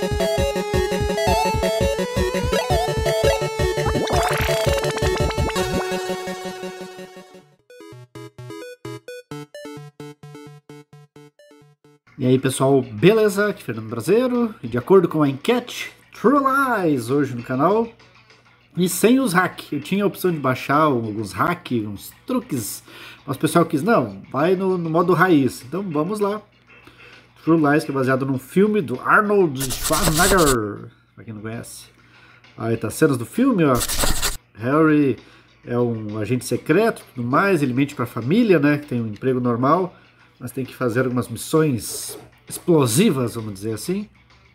E aí pessoal, beleza? Aqui é Fernando Brasileiro, e de acordo com a enquete True Lies hoje no canal, e sem os hacks, eu tinha a opção de baixar alguns hacks, uns truques, mas o pessoal quis, não, vai no modo raiz, então vamos lá. True Lies, que é baseado num filme do Arnold Schwarzenegger, pra quem não conhece. Aí tá cenas do filme, ó, Harry é um agente secreto e tudo mais, ele mente pra família, né, que tem um emprego normal, mas tem que fazer algumas missões explosivas, vamos dizer assim.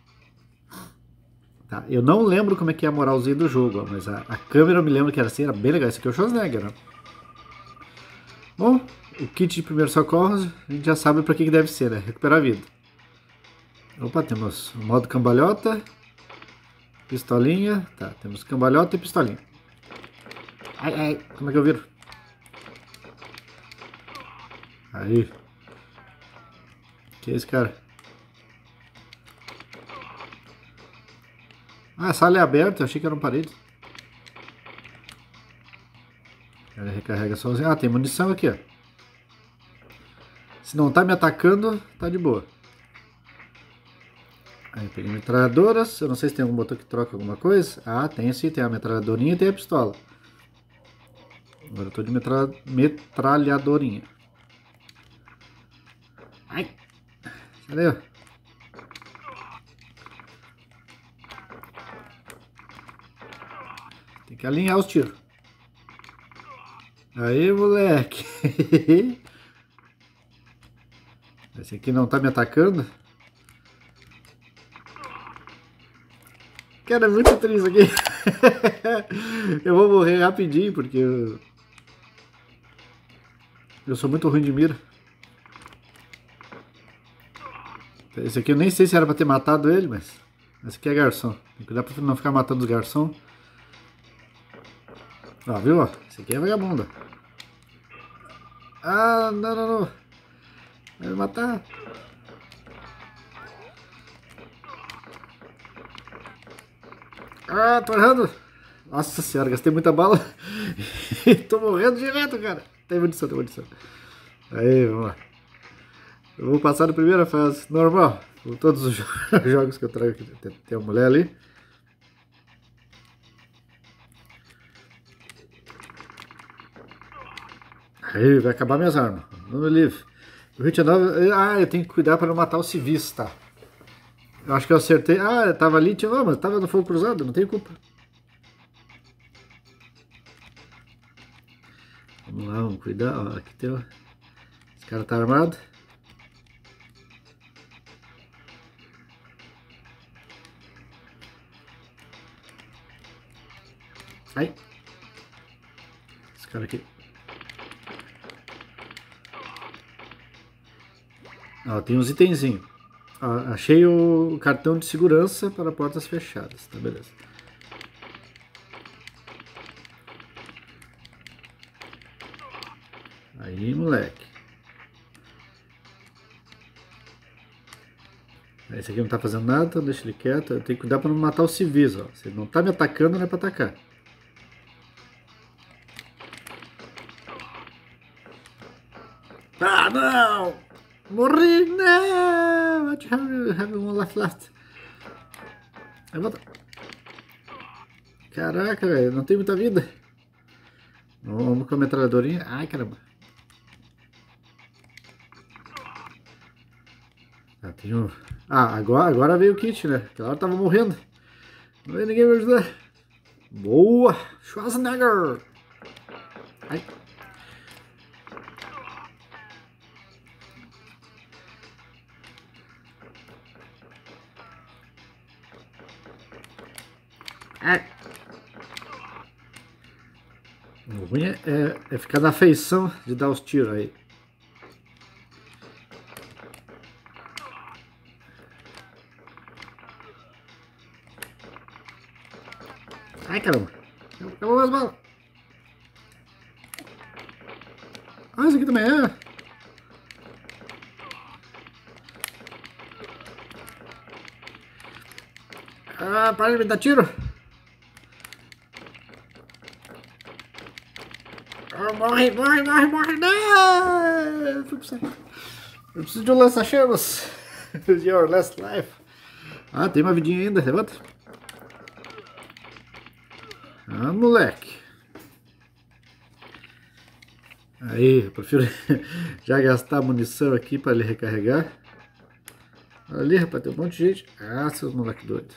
Tá, eu não lembro como é que é a moralzinha do jogo, ó, mas a câmera eu me lembro que era assim, era bem legal. Esse aqui é o Schwarzenegger, né? Bom, o kit de primeiros socorros, a gente já sabe pra que deve ser, né? Recuperar a vida. Opa, temos o modo cambalhota, pistolinha, tá, temos cambalhota e pistolinha. Ai, ai, como é que eu viro? Aí. Que é esse cara? Ah, a sala é aberta, eu achei que era uma parede. Ele recarrega sozinho. Ah, tem munição aqui, ó. Se não tá me atacando, tá de boa. Aí peguei metralhadoras. Eu não sei se tem algum botão que troca alguma coisa. Ah, tem sim, tem a metralhadorinha e tem a pistola. Agora eu tô de metralhadorinha. Ai! Cadê? Tem que alinhar os tiros. Aí, moleque! Esse aqui não tá me atacando. Cara, é muito triste aqui. Eu vou morrer rapidinho porque eu sou muito ruim de mira. Esse aqui eu nem sei se era pra ter matado ele, mas esse aqui é garçom. Tem que cuidar pra não ficar matando os garçons. Ó, viu? Ó? Esse aqui é vagabundo. Ah, não, não, não. Vai me matar. Ah, tô errando. Nossa senhora, gastei muita bala. E tô morrendo direto, cara. Tem munição, tem munição. Aí, vamos lá. Eu vou passar na primeira fase, normal. Com todos os jogos que eu trago aqui. Tem uma mulher ali. Aí, vai acabar minhas armas. Não me livre. O Hit 9. Ah, eu tenho que cuidar para não matar o civis, tá? Eu acho que eu acertei. Ah, eu tava ali, tinha. Ah, mas tava no fogo cruzado, não tenho culpa. Vamos lá, vamos cuidar. Ó, aqui tem. Esse cara tá armado. Ai. Esse cara aqui. Ó, tem uns itenzinhos. Ó, achei o cartão de segurança para portas fechadas. Tá, beleza. Aí, moleque. Esse aqui não tá fazendo nada, então deixa ele quieto. Eu tenho que cuidar para não matar os civis, ó. Se ele não tá me atacando, não é para atacar. Ah, não! Morri! Não! I have one life left. Eu vou... Caraca, velho, não tem muita vida. Vamos com a metralhadorinha. Ai, caramba. Ah, tem um... Ah, agora veio o kit, né? Aquela hora tava morrendo. Não veio ninguém me ajudar. Boa! Schwarzenegger! Ai. Ai. O ruim é ficar na feição de dar os tiros aí. Ai, caramba. Acabou mais bala. Ah, esse aqui também é. Ah, para de me dar tiro. Ah, morre, morre, morre, morre. Não! Eu preciso de um lança-chamas. Your last life. Ah, tem uma vidinha ainda. Levanta. Ah, moleque. Aí, eu prefiro já gastar munição aqui para ele recarregar. Ali, rapaz, tem um monte de gente. Ah, seus moleque doido.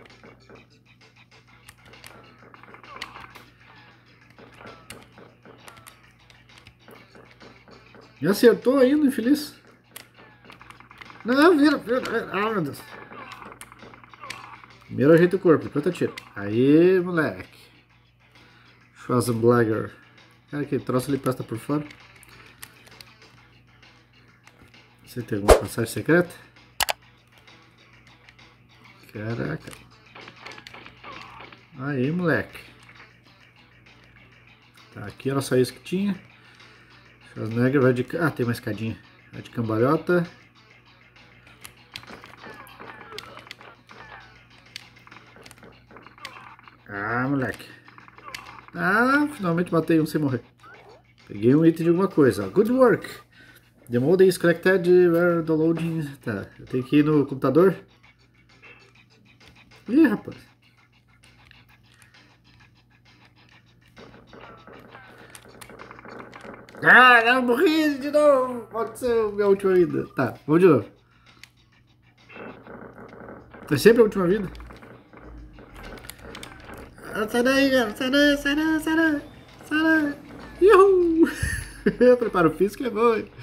Me acertou ainda, infeliz. Não, vira, vira, vira. Ah, meu Deus. Primeiro ajeita o corpo, depois eu tiro. Aí, moleque. Schwarzenegger. Cara, que troço ele presta por fora. Você tem alguma passagem secreta? Caraca. Aí, moleque. Tá, aqui era só isso que tinha. Schwarzenegger vai de... Ah, tem uma escadinha. Vai de cambalhota. Ah, moleque. Ah, finalmente matei um sem morrer. Peguei um item de alguma coisa. Good work. The modem is connected. Where downloading... Tá, eu tenho que ir no computador. Ih, rapaz. Ah, não, morri de novo. Pode ser a minha última vida. Tá, vamos de novo. É sempre a última vida. Ah, sai daí, cara. Sai daí, sai daí, sai daí. Sai daí. Uhul. Preparo físico é bom, hein?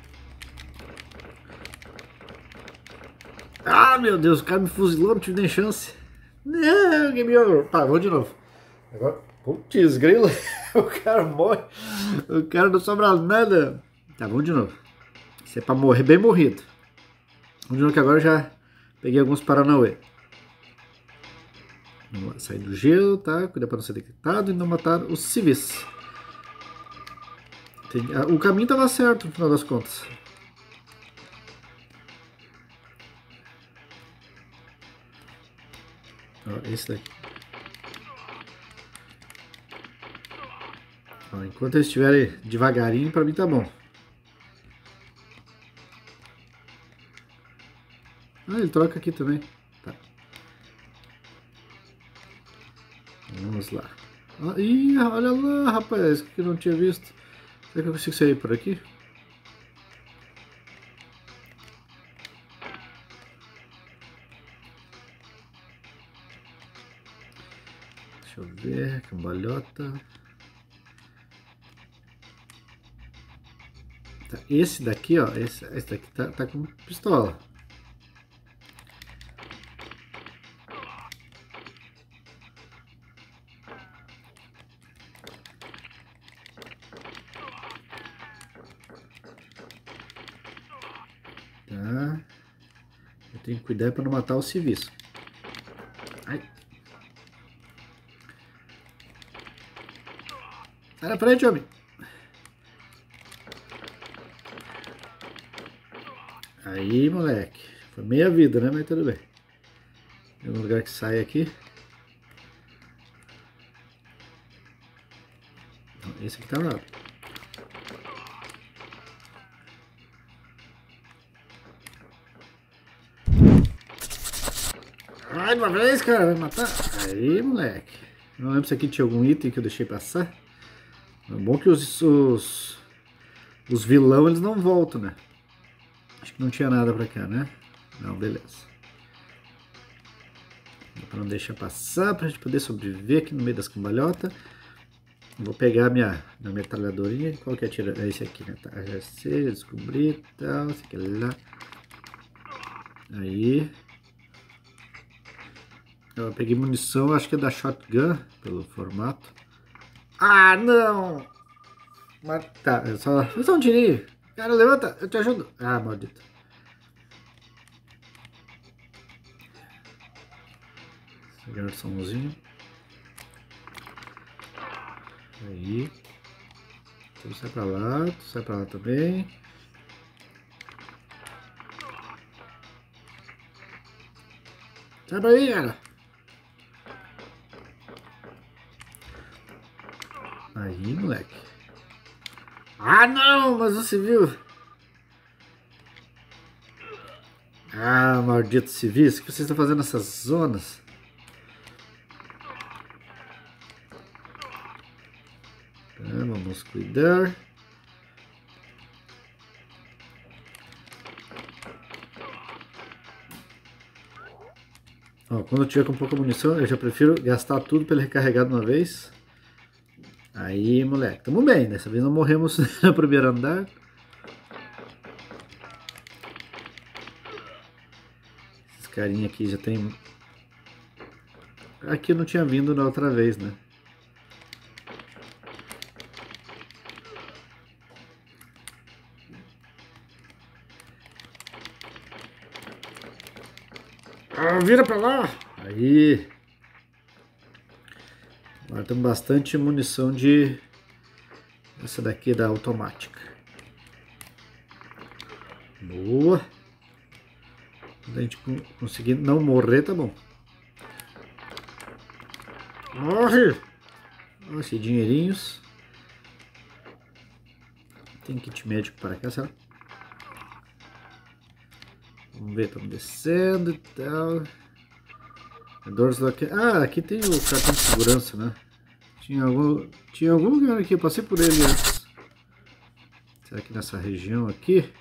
Ah, meu Deus, o cara me fuzilou, não tive nem chance. Não, game over. Tá, vamos de novo. Agora, putz, grilo. O cara morre. O cara não sobra nada. Tá, vamos de novo. Isso é pra morrer bem morrido. Vamos de novo que agora eu já peguei alguns paranauê. Vamos sair do gelo, tá? Cuidar pra não ser detectado e não matar os civis. O caminho tava certo no final das contas. Ó, esse daqui. Ó, enquanto eles estiverem devagarinho, pra mim tá bom. Ah, ele troca aqui também. Tá. Vamos lá. Ah, ih, olha lá, rapaz, que eu não tinha visto. Será que eu consigo sair por aqui? Deixa eu ver, cambalhota. Tá, esse daqui, ó, esse daqui tá com pistola. Tá. Eu tenho que cuidar para não matar os civis. Ai. Sai da frente, homem. Aí, moleque. Foi meia vida, né? Mas tudo bem. Tem um lugar que sai aqui. Esse aqui tá lá. Ai, de uma vez, cara. Vai matar. Aí, moleque. Não lembro se aqui tinha algum item que eu deixei passar. É bom que os vilão eles não voltam, né? Acho que não tinha nada pra cá, né? Não, beleza. Não deixa passar pra gente poder sobreviver aqui no meio das cambalhotas. Vou pegar minha metralhadorinha. Qual que é a tira? É esse aqui, né? Tá, já sei, descobri e tal. Esse aqui lá. Aí. Eu peguei munição, acho que é da shotgun, pelo formato. Ah, não! Mas tá, eu só um tirinho. Cara, levanta, eu te ajudo. Ah, maldito. Garçomzinho. Aí. Tu sai pra lá, tu sai pra lá também. Sai pra aí, cara. Aí, moleque. Ah, não, mas você viu? Ah, maldito civis, o que vocês estão fazendo nessas zonas? Tá, vamos cuidar. Ó, quando eu tiver com pouca munição, eu já prefiro gastar tudo para ele recarregar de uma vez. Aí, moleque, tamo bem. Dessa vez não morremos no primeiro andar. Esses carinha aqui já tem... Aqui eu não tinha vindo na outra vez, né? Ah, vira pra lá! Aí... Agora temos bastante munição de... Essa daqui da automática. Boa! Quando a gente conseguir não morrer, tá bom. Morre! Nossa, e dinheirinhos. Tem kit médico para cá, será? Vamos ver, estamos descendo e tal. Ah, aqui tem o cartão de segurança, né? Tinha algum lugar aqui, eu passei por ele antes. Será que nessa região aqui?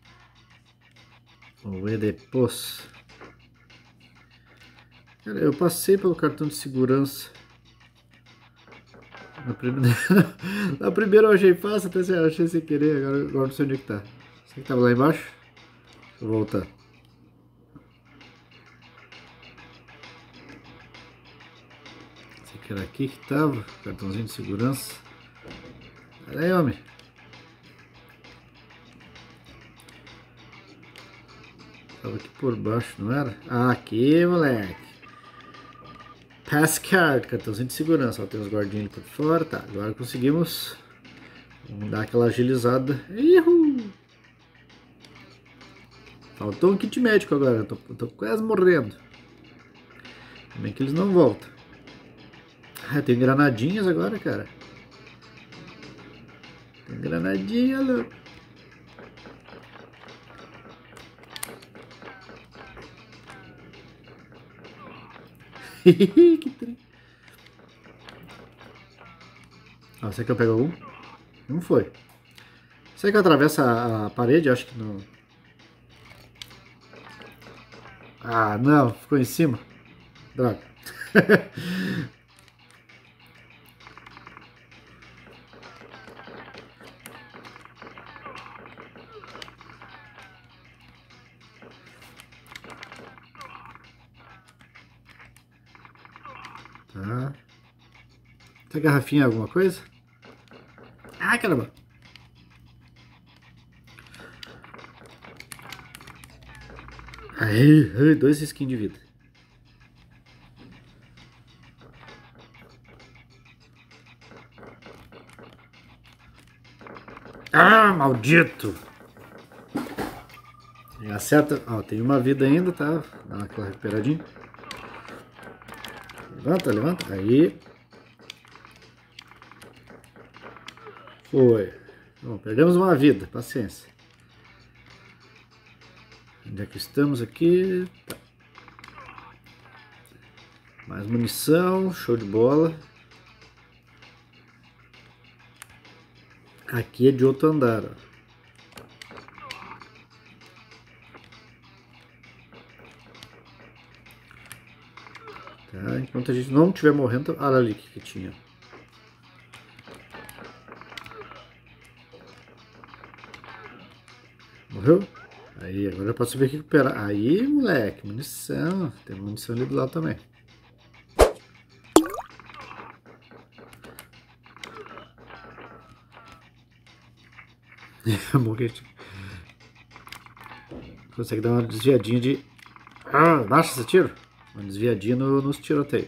Vamos ver depois. Cara, eu passei pelo cartão de segurança. Na primeira eu achei fácil, até eu achei sem querer, agora não sei onde é que tá. Será que tava lá embaixo? Deixa eu voltar. Esse aqui era aqui que tava, cartãozinho de segurança. Pera aí, homem. Tava aqui por baixo, não era? Ah, aqui, moleque. Passcard, cartãozinho de segurança. Ó, tem os guardinhas por fora. Tá, agora conseguimos. Vamos dar aquela agilizada. Uhul! Faltou um kit médico agora. Eu tô quase morrendo. Também que eles não voltam. Ah, tem granadinhas agora, cara. Tem granadinha, louco. Que trem. Ah, será que eu pego algum? Não foi. Será que eu atravesso a parede? Acho que não. Ah, não. Ficou em cima. Droga. Tá. Essa garrafinha é alguma coisa? Ah, caramba. Aí, 2 skins de vida. Ah, maldito! E acerta. Ó, tem uma vida ainda, tá? Dá aquela recuperadinha. Levanta, levanta. Aí. Foi. Bom, perdemos uma vida. Paciência. Onde é que estamos aqui? Tá. Mais munição. Show de bola. Aqui é de outro andar, ó. Tá, enquanto a gente não estiver morrendo, olha ali o que tinha. Morreu? Aí, agora eu posso ver aqui recuperar. Aí, moleque, munição. Tem munição ali do lado também. Consegue dar uma desviadinha de... Ah, baixa esse tiro. Uma desviadinha nos tiroteios.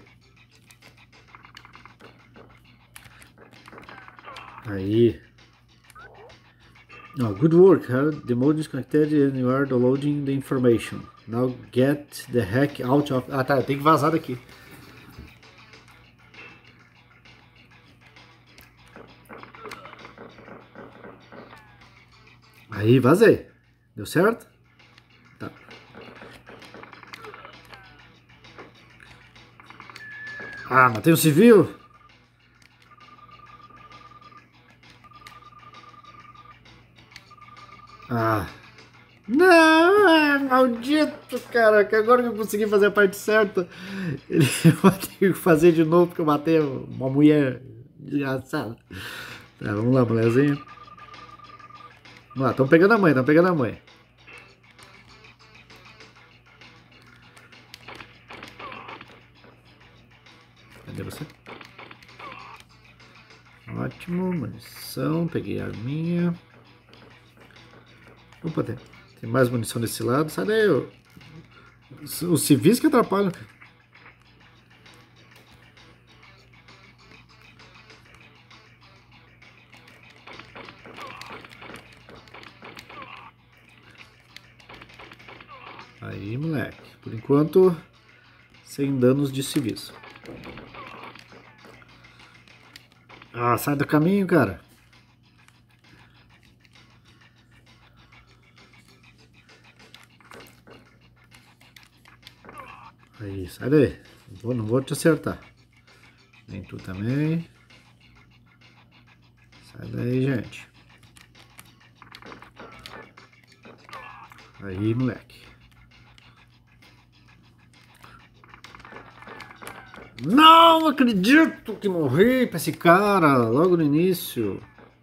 Aí. Oh, good work, huh? The mode is connected and you are downloading the information. Now get the heck out of... Ah, tá, tem que vazar daqui. Aí, vazei. Deu certo? Tá. Ah, matei um civil? Ah. Não, maldito, cara, que agora que eu consegui fazer a parte certa, ele vai ter que fazer de novo porque eu matei uma mulher desgraçada. Tá, vamos lá, mulherzinha. Vamos lá, estão pegando a mãe, estão pegando a mãe. Cadê você? Ótimo, munição, peguei a arminha. Opa, tem mais munição desse lado, sai daí, os civis que atrapalham. Aí, moleque, por enquanto, sem danos de civis. Ah, sai do caminho, cara. Aí, sai daí. Não vou te acertar. Nem tu também. Sai daí, gente. Aí, moleque. Não acredito que morri pra esse cara logo no início.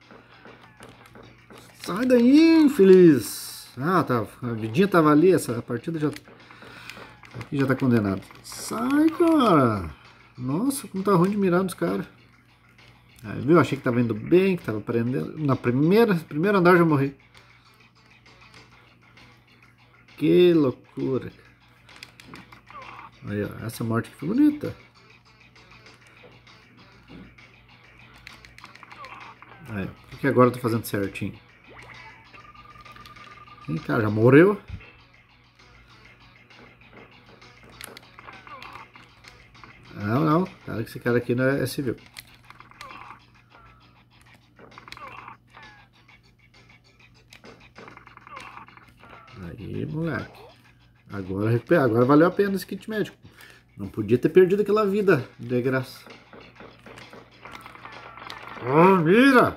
Sai daí, infeliz. Ah, tá. A vidinha tava ali, essa partida já... Aqui já tá condenado. Sai, cara. Nossa, como tá ruim de mirar nos caras. Aí, viu? Achei que tava indo bem, que tava prendendo. Na primeiro andar já morri. Que loucura. Aí, ó. Essa morte aqui foi bonita. Aí, o que agora eu tô fazendo certinho? Ih, cara, já morreu. Não. Cara, que esse cara aqui não é civil. Aí, moleque. Agora valeu a pena esse kit médico. Não podia ter perdido aquela vida de graça. Oh, mira!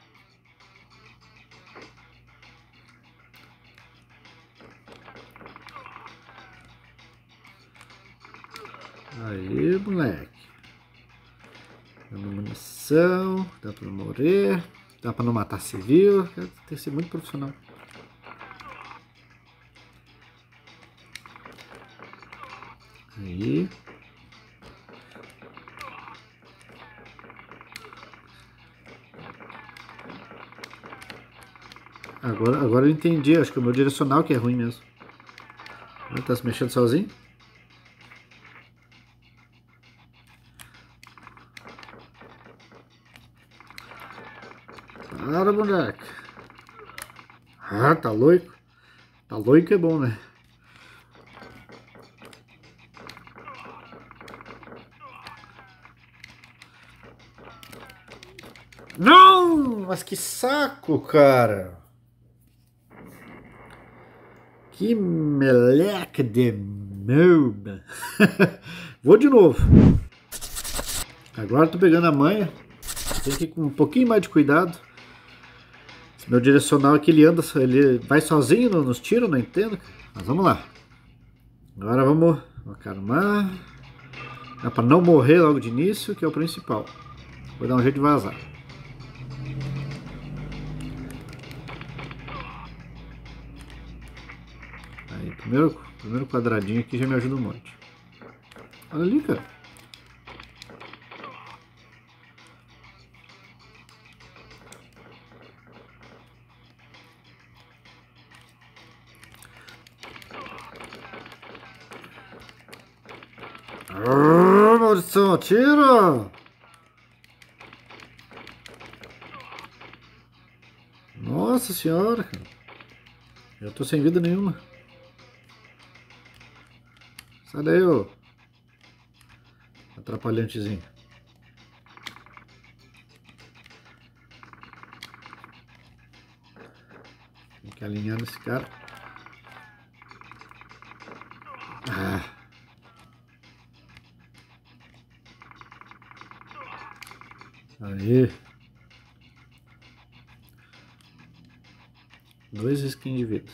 Aí, moleque. Dando munição, dá pra não morrer, dá pra não matar civil. Tem que ser muito profissional. Aí. Agora eu entendi, acho que é o meu direcional que é ruim mesmo. Ele tá se mexendo sozinho? Para, moleque. Ah, tá louco. Tá louco é bom, né? Não! Mas que saco, cara! Que meleca de merda! Vou de novo. Agora tô pegando a manha. Tem que ir com um pouquinho mais de cuidado. Esse meu direcional aqui, ele vai sozinho nos tiros, não entendo. Mas vamos lá. Agora vamos acalmar. É pra não morrer logo de início, que é o principal. Vou dar um jeito de vazar. Aí, primeiro quadradinho aqui já me ajuda um monte. Olha ali, cara. Ah, maldição, atira! Nossa senhora, cara. Eu tô sem vida nenhuma. Sai daí, ô atrapalhantezinho. que alinhar nesse cara. Ah. Aí. 2 skins de vida.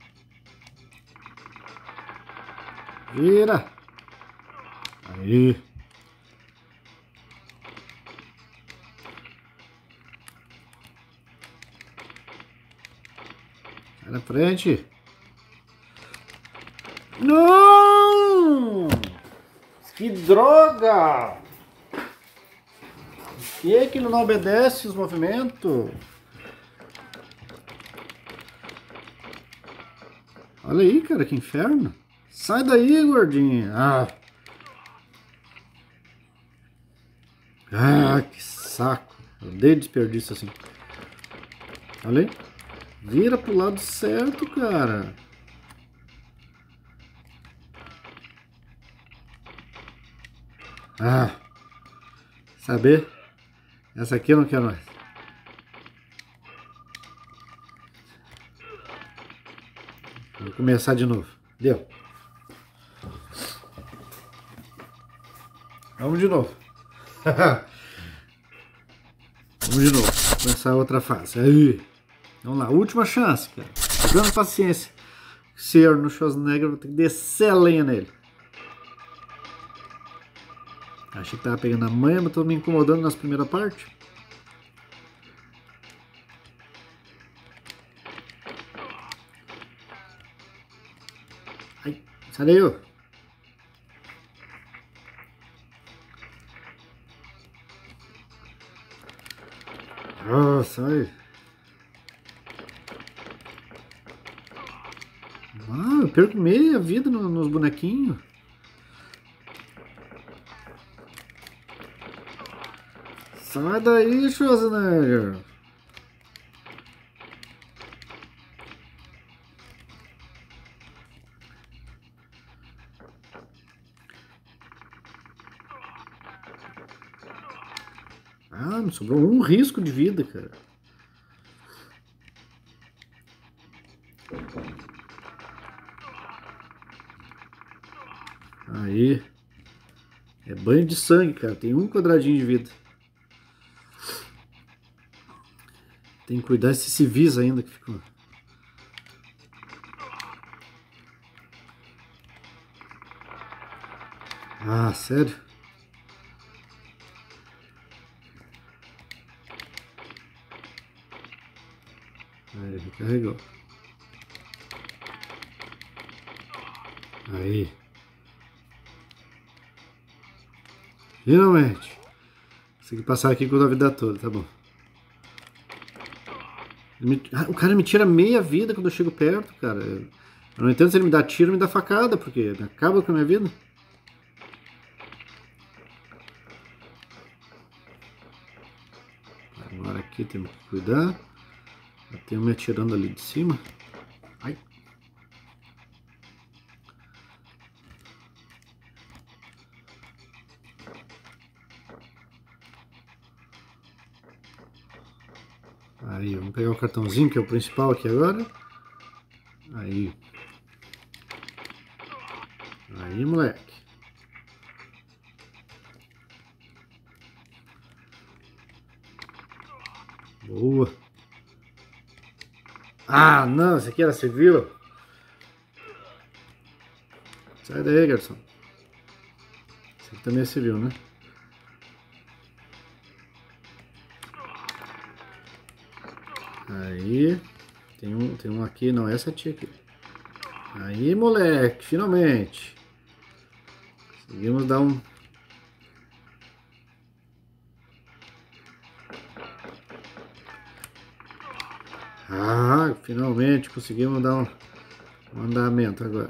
Vira! Aí. Sai na frente. Não! Que droga! Por que ele não obedece os movimentos? Olha aí, cara, que inferno. Sai daí, gordinha. Que saco. Eu odeio desperdício assim. Olha aí. Vira pro lado certo, cara. Saber? Essa aqui eu não quero mais. Vou começar de novo. Deu. Vamos de novo. Vamos de novo. Começar outra fase. Aí. Vamos lá. Última chance, cara. Dando paciência. Se no Schwarzenegger, vou ter que descer a lenha nele. Achei que tava pegando a manha, mas tô me incomodando nas primeiras partes. Ai, sai daí, ô. Sai. Eu perco meia vida nos bonequinhos. Sai daí, Schwarzenegger. Me sobrou um risco de vida, cara. Aí. É banho de sangue, cara. Tem um quadradinho de vida. Tem que cuidar desses civis ainda que ficou. Sério? Aí, recarregou. Aí. Finalmente. Consegui passar aqui com a vida toda, tá bom. O cara me tira meia vida quando eu chego perto, cara. Eu não entendo se ele me dá tiro ou me dá facada, porque acaba com a minha vida. Agora aqui temos que cuidar. Eu tenho me atirando ali de cima. Ai. Aí, vamos pegar o cartãozinho, que é o principal aqui agora. Aí. Aí, moleque. Boa. Não, esse aqui era civil. Sai daí, garçom. Esse aqui também é civil, né? Aí. Tem um aqui, não, essa tia aqui. Aí, moleque, finalmente. Conseguimos dar um... finalmente conseguimos dar um andamento agora.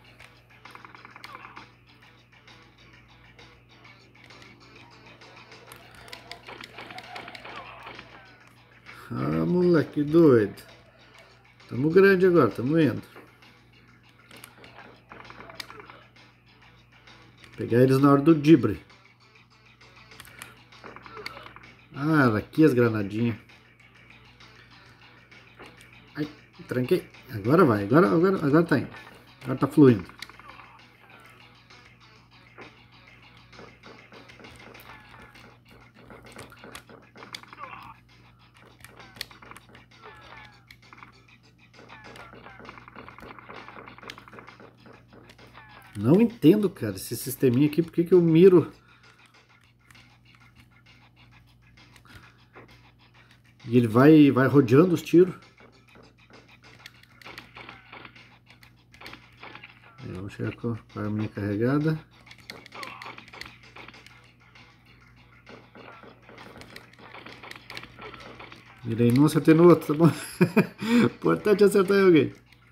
Moleque doido. Tamo grande agora, tamo indo. Pegar eles na hora do dibre. Aqui as granadinhas. Ai, Tranquei. Agora vai. Agora tá indo. Agora tá fluindo. Não entendo, cara, esse sisteminha aqui. Por que que eu miro? E ele vai rodeando os tiros. Aí, vamos chegar com a arminha carregada. Mirei num, acertei no outro, tá bom? Importante é acertar em alguém.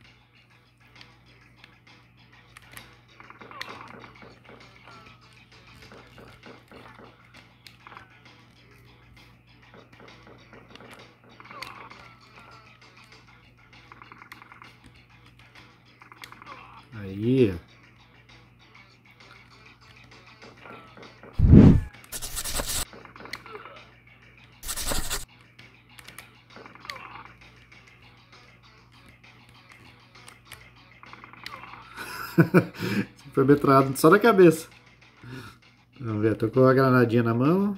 Aí. Foi metralhado só na cabeça. Vamos ver, tô com a granadinha na mão.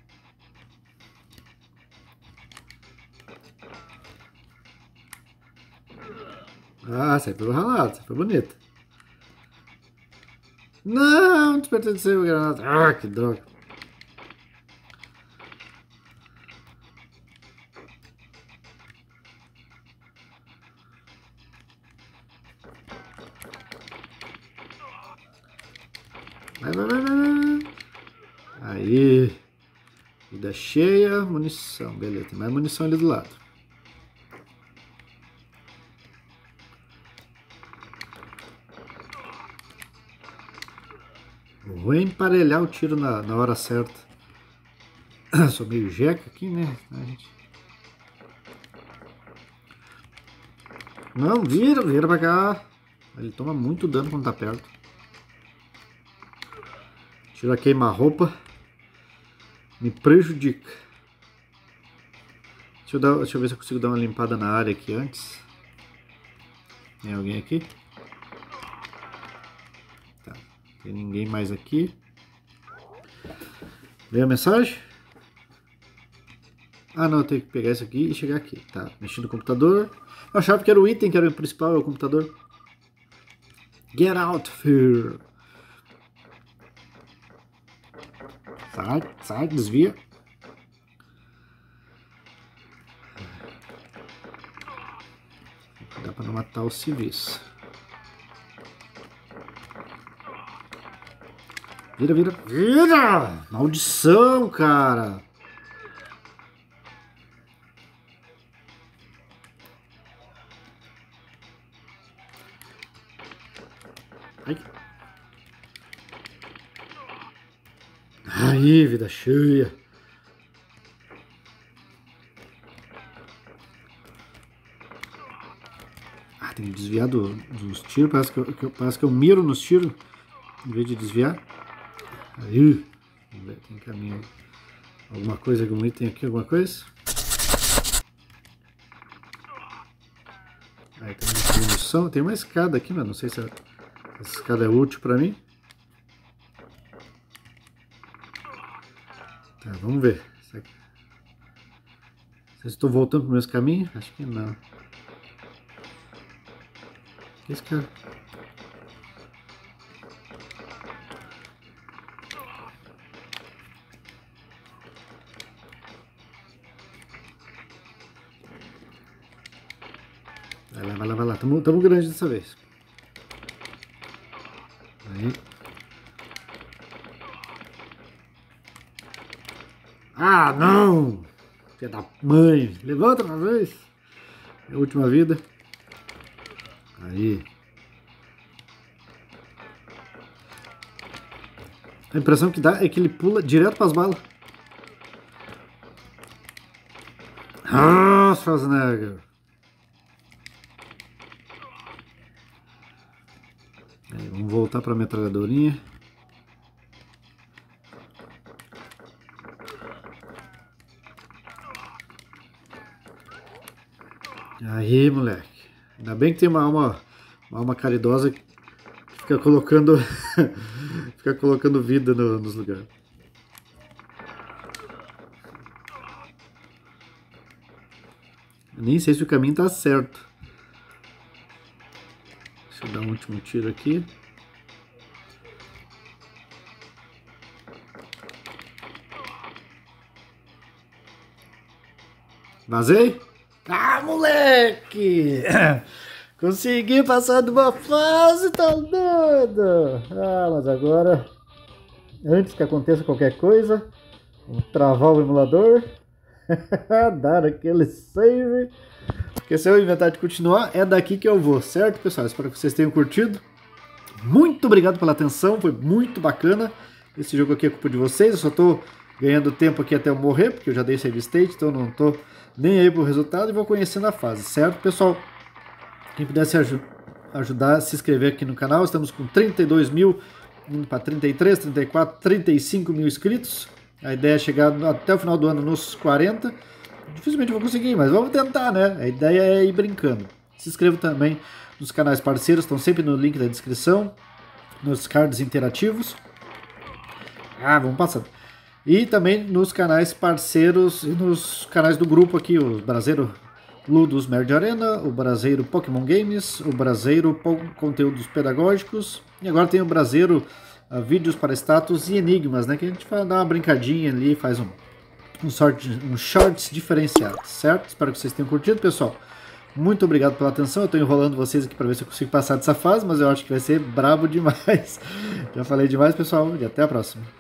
Ah, essa aí foi ralado, essa foi bonita. Não, desperteceu a granada. Ah, que droga. Vai. Aí. Vida cheia, munição. Beleza, tem mais munição ali do lado. Vou emparelhar o tiro na hora certa. Sou meio jeca aqui, né? Não, vira pra cá. Ele toma muito dano quando tá perto. Tiro a queima-roupa. Me prejudica. Deixa eu ver se eu consigo dar uma limpada na área aqui antes. Tem alguém aqui? Tá. Tem ninguém mais aqui. Veio a mensagem? Ah, não, eu tenho que pegar isso aqui e chegar aqui. Tá, mexendo no computador. Eu achava que era o item, que era o principal, é o computador. Get out, fear. Sai, desvia. Dá pra não matar os civis. Vira! Maldição, cara! Ai. Aí, vida cheia. Ah, tem que desviar dos tiros. Parece que eu miro nos tiros em vez de desviar. Aí. Vamos ver, tem caminho. Alguma coisa, algum item aqui, alguma coisa? Aí tem munição. Tem uma escada aqui, mas não sei se essa escada é útil pra mim. Tá, vamos ver. Se estou voltando para o mesmo caminho? Acho que não. Que esse cara? Vai lá. Tamo grande dessa vez. Aí. Ah, não! Filha da mãe! Levanta uma vez! É a última vida. Aí. A impressão que dá é que ele pula direto para as balas. Ah, Schwarzenegger! Aí, vamos voltar para a metralhadorinha. Aí, moleque. Ainda bem que tem uma alma caridosa que fica colocando fica colocando vida nos lugares. Eu nem sei se o caminho tá certo. Deixa eu dar um último tiro aqui. Vazei? Ah, moleque! Consegui passar de uma fase, tá doido? Ah, mas agora, antes que aconteça qualquer coisa, vou travar o emulador, dar aquele save, porque se eu inventar de continuar, é daqui que eu vou, certo, pessoal? Espero que vocês tenham curtido. Muito obrigado pela atenção, foi muito bacana. Esse jogo aqui é culpa de vocês, eu só tô ganhando tempo aqui até eu morrer, porque eu já dei save state, então não tô nem aí pro resultado e vou conhecendo a fase, certo, pessoal? Quem pudesse ajudar, se inscrever aqui no canal. Estamos com 32 mil, indo para 33, 34, 35 mil inscritos. A ideia é chegar até o final do ano nos 40. Dificilmente vou conseguir, mas vamos tentar, né? A ideia é ir brincando. Se inscreva também nos canais parceiros, estão sempre no link da descrição, nos cards interativos. Ah, vamos passando. E também nos canais parceiros e nos canais do grupo aqui, o Brasileiro Ludus Nerd Arena, o Brasileiro Pokémon Games, o Brasileiro Conteúdos Pedagógicos e agora tem o Brasileiro Vídeos para Status e Enigmas, né? Que a gente vai dar uma brincadinha ali, faz um shorts diferenciado, certo? Espero que vocês tenham curtido, pessoal. Muito obrigado pela atenção, eu estou enrolando vocês aqui para ver se eu consigo passar dessa fase, mas eu acho que vai ser brabo demais. Já falei demais, pessoal, e até a próxima.